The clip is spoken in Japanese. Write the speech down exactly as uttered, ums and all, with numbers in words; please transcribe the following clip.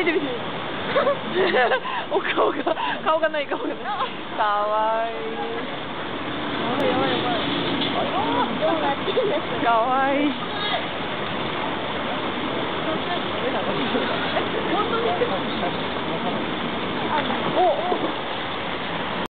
見て見てお顔が顔がない顔がないかわいいやばいやばいやばいどうなってるんですか。 かわいい